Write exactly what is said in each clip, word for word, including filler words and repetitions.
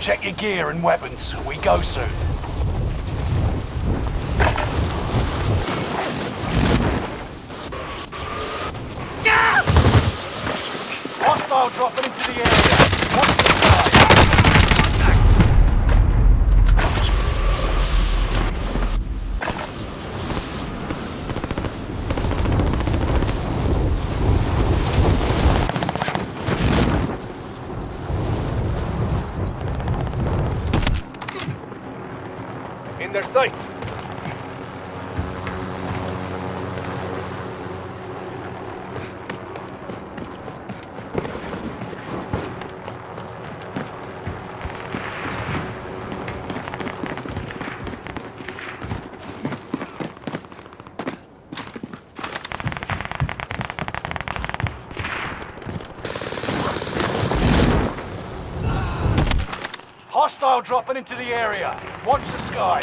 Check your gear and weapons. We go soon. Hostile dropping into the area. Watch the sky. In their sight. Hostile dropping into the area. Watch the skies.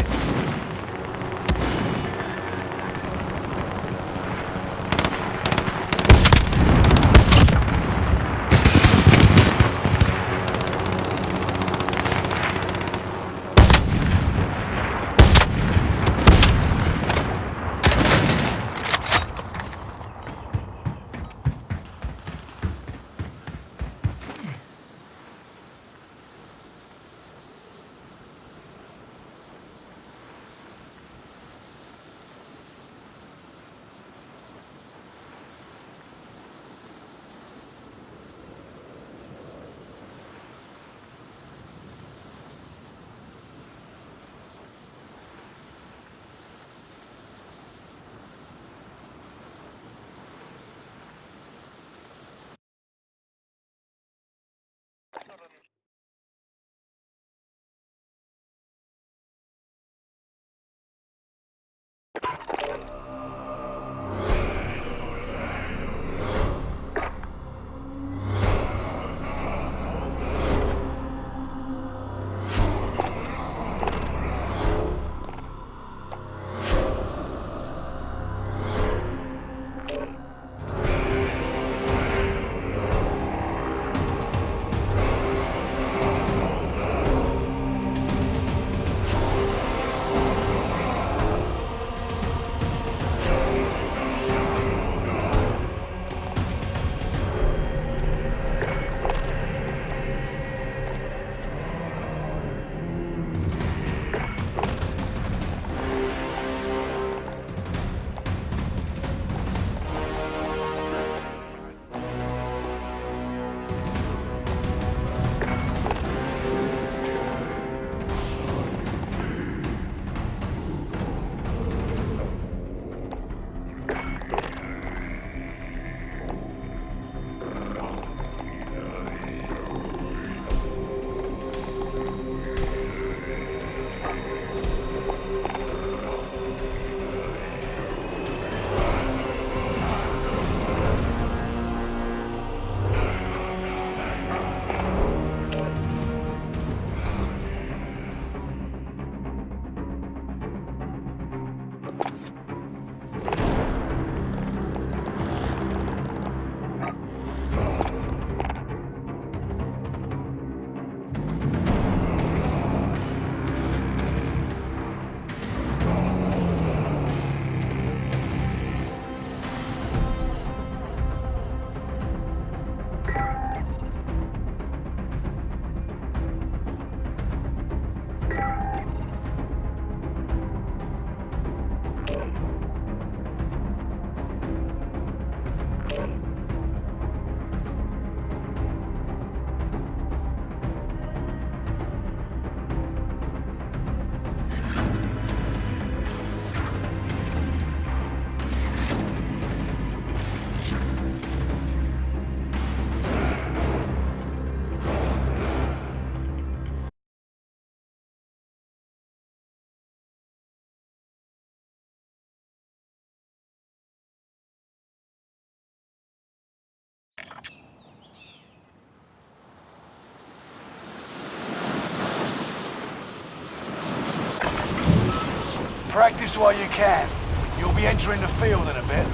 Practice while you can. You'll be entering the field in a bit.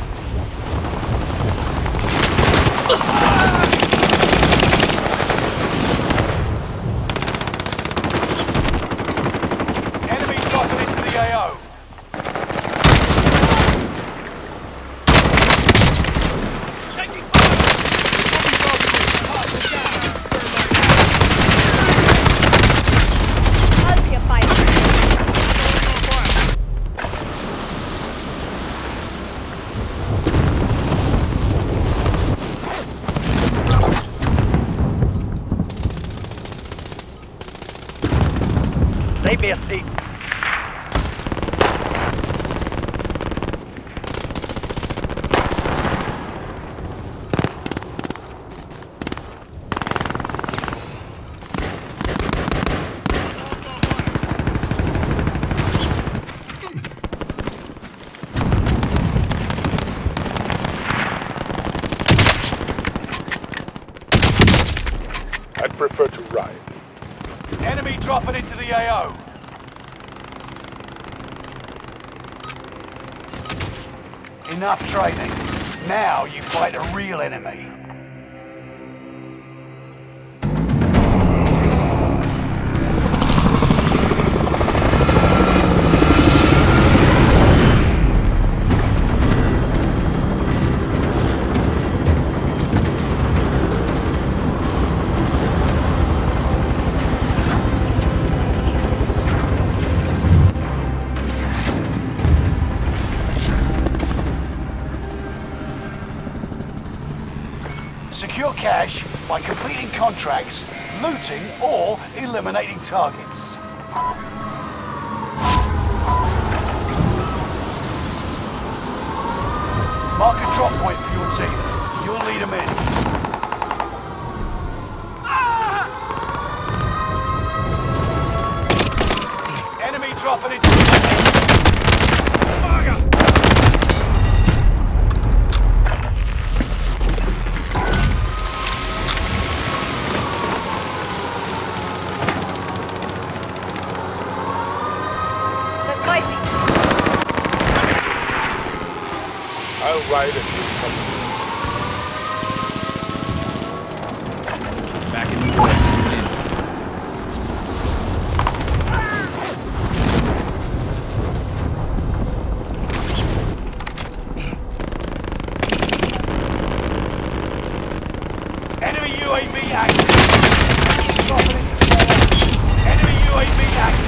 me a seat. I'd prefer to ride. Enemy dropping into the A O. Enough training. Now you fight a real enemy. Secure cash by completing contracts, looting, or eliminating targets. Mark a drop point for your team. You'll lead them in. Enemy dropping into the I'll ride and you come. Back in the way. Enemy U A V active. Enemy U A V active.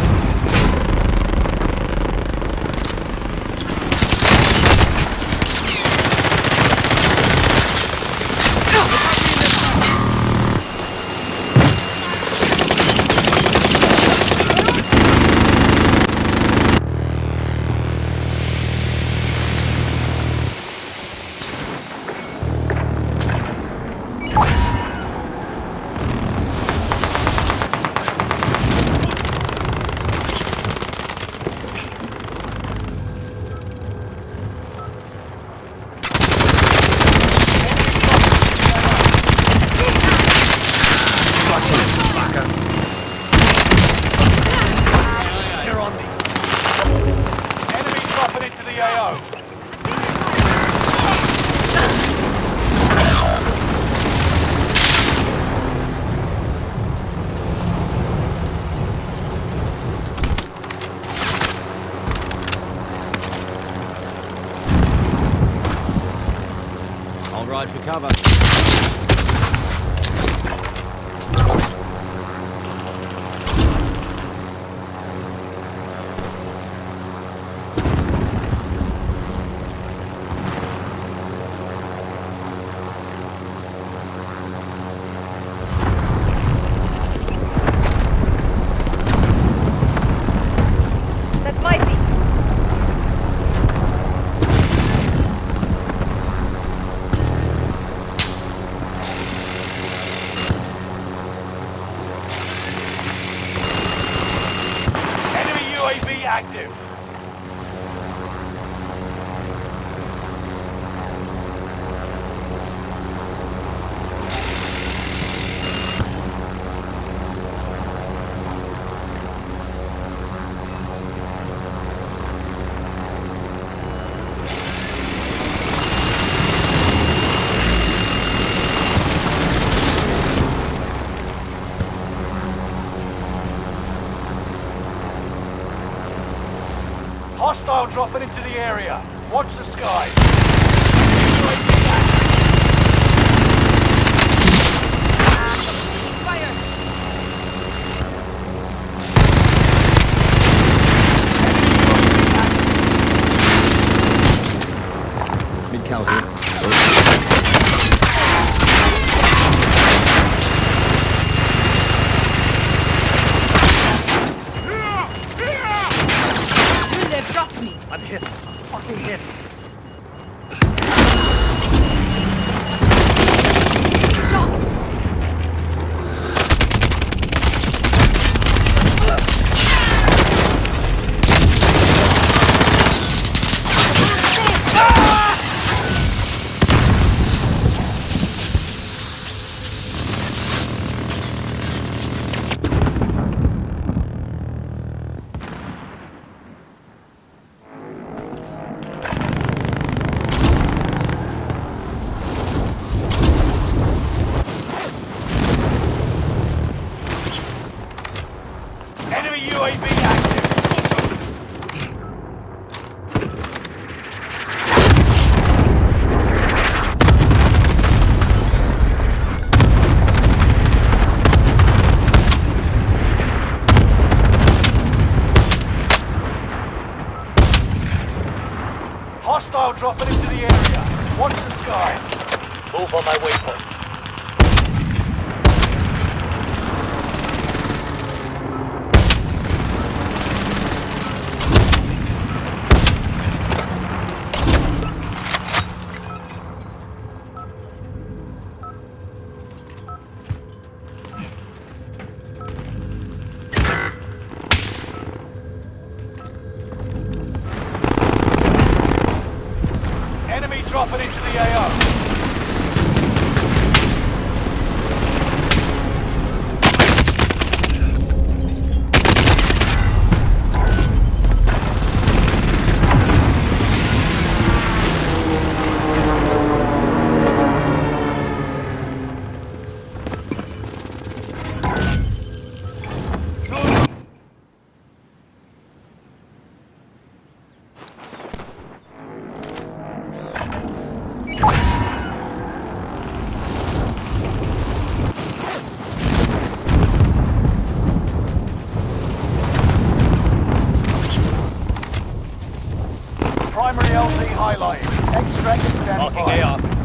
Into the A O. I'll ride for cover. Active. Hostile dropping into the area. Watch the skies. Mid-cal here. I'm hit. Fucking hit. Shot! Enemy U A V active. Hostile dropping into the area. Watch the skies. Move on my waypoint. Enemy dropping into the A O. Primary L Z highlighted. Extract is standing Marking A R. by.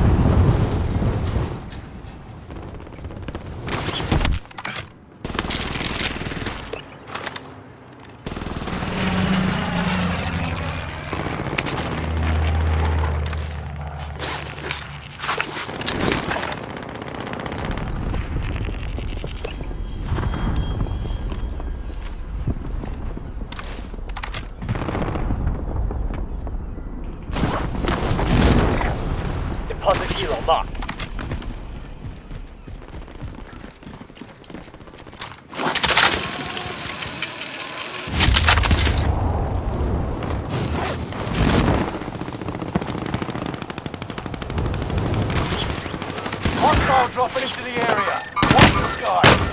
Deposit hero marked. Hostile dropping into the area. Watch the sky.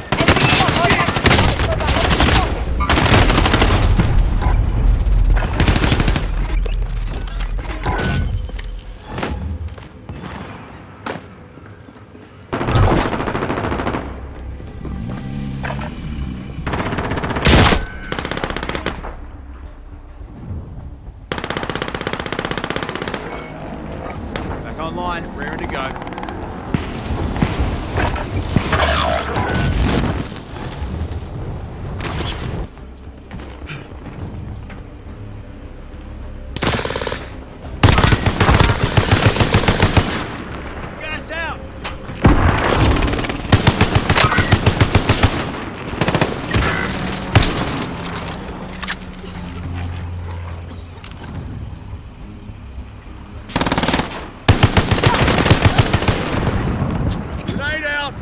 Back online, raring to go. Gas out! Grenade out!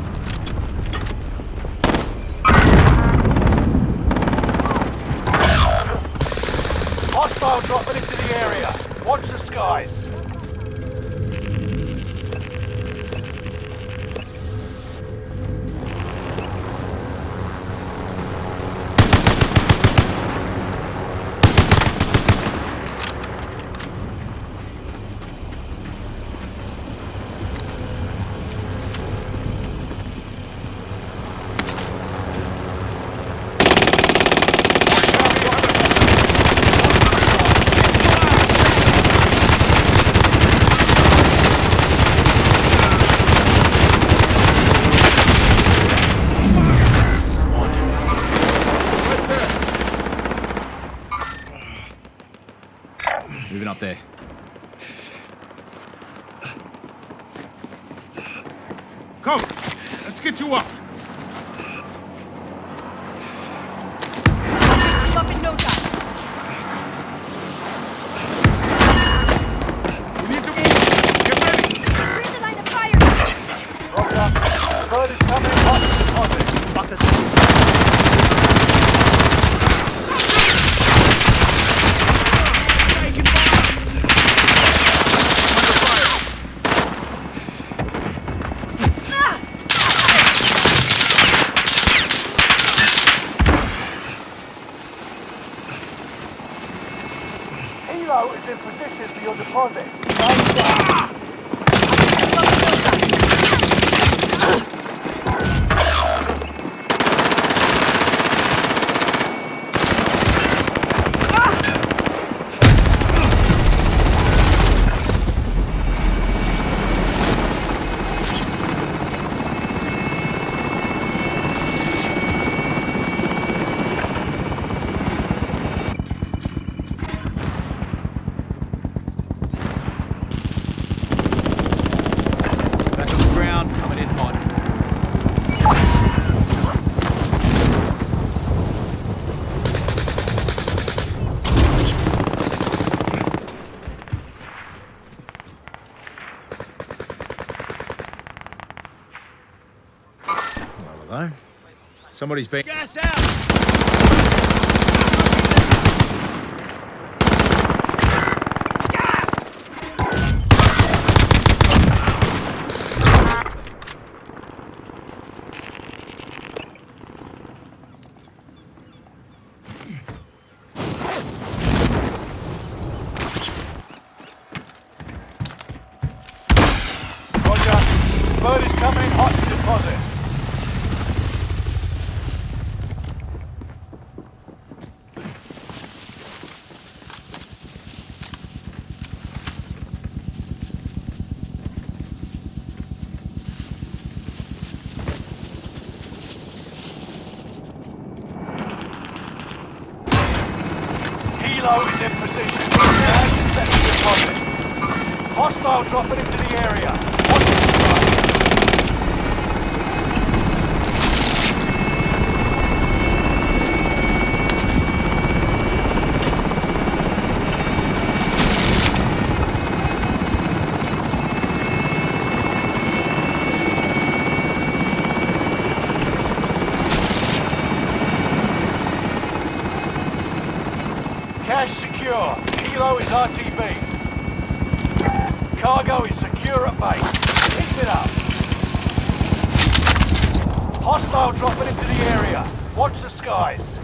Hostile dropping into the area. Watch the skies. Moving up there. Come, let's get you up. Up in no time. We need to move. Get ready. Bring the line of fire. Roger. Bird is coming hot to deposit. Helo is in position for your deposit. Somebody's been... Gas out! Roger. Bird is coming hot to deposit. Helo is in position. Gas is set to deposit. Hostile dropping into the area. Watch the strike. Cash secure. Helo is R T B. Cargo is secure at base. Keep it up. Hostile dropping into the area. Watch the skies.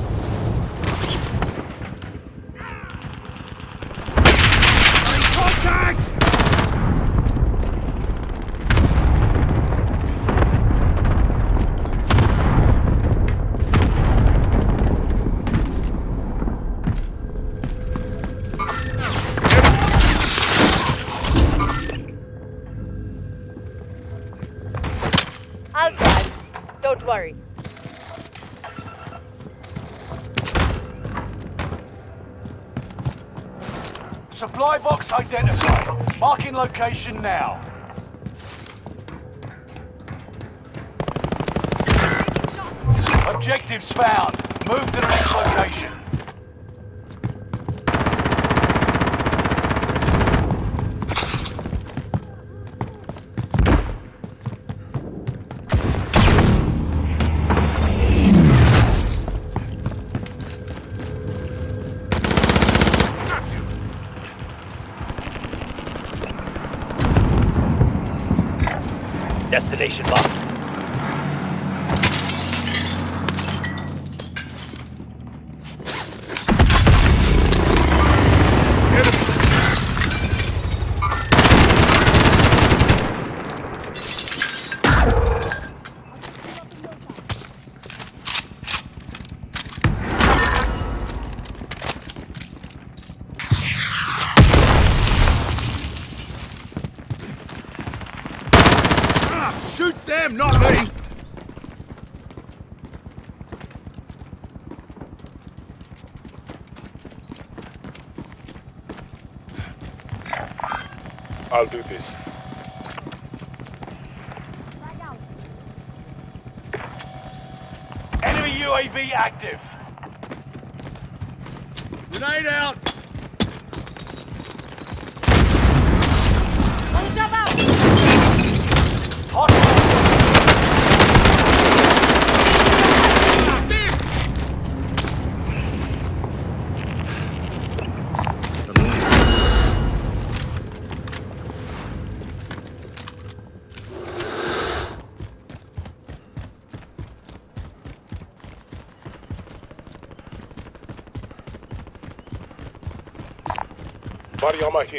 Contact! I'll drive. Don't worry. Supply box identified. Marking location now. Objectives found. Move to the next location. Destination locked. Shoot them, not me! I'll do this. Enemy U A V active. Grenade out! Hostile. Body armor here.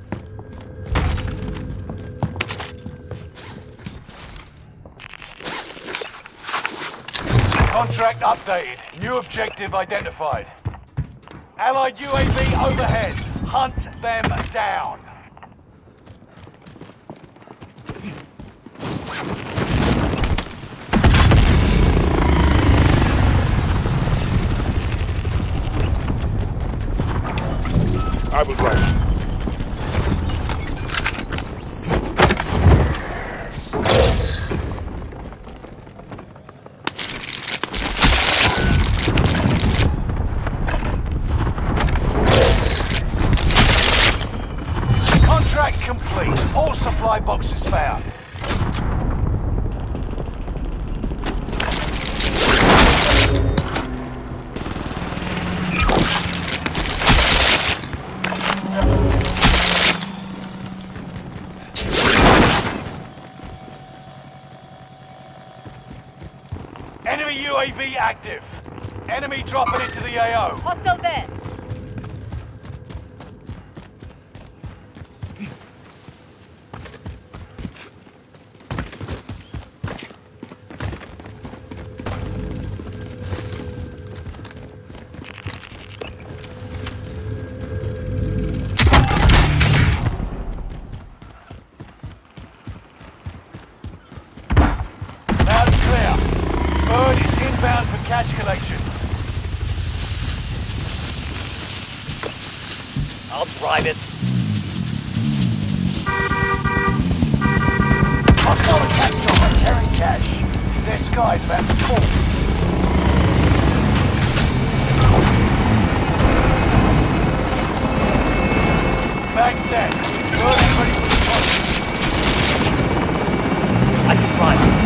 Contract updated. New objective identified. Allied U A V overhead. Hunt them down. I will drive. Contract complete. All supply boxes found. Enemy U A V active. Enemy dropping into the A O. Hostile there. Now it's clear. Bird is inbound for cash collection. I'll drive it. Hostile attack chopper carrying cash. Their skies about to fall. Bag set. Bird is ready for the contract. I can drive it.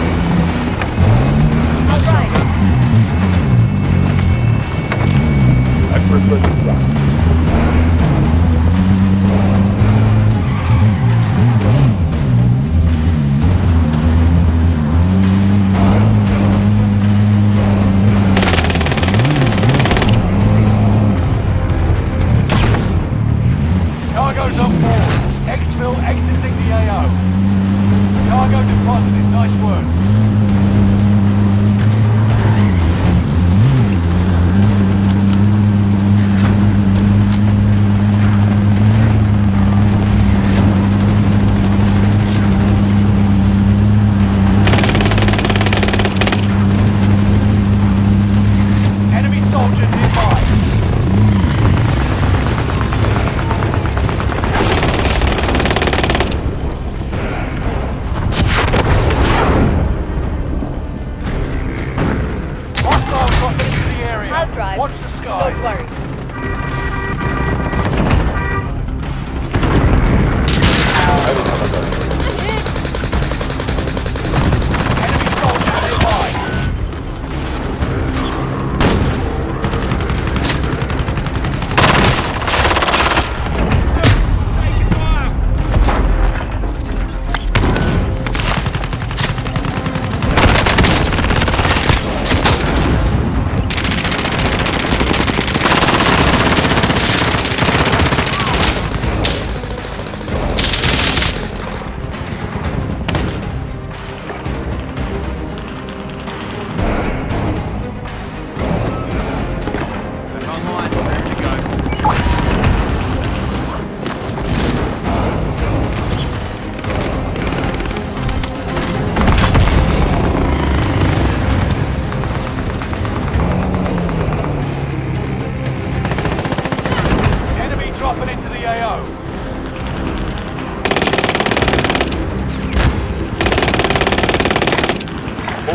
All right. I prefer to drive. Cargo's on board. Exfil exiting the A O. Cargo deposited. Nice work. Enemy soldier nearby. Hostile dropping into the area. I'll drive. Watch the skies. Don't worry. Enemy soldier nearby. Taking fire! Back online, ready to go. Enemy dropping into the A O.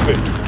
Move it.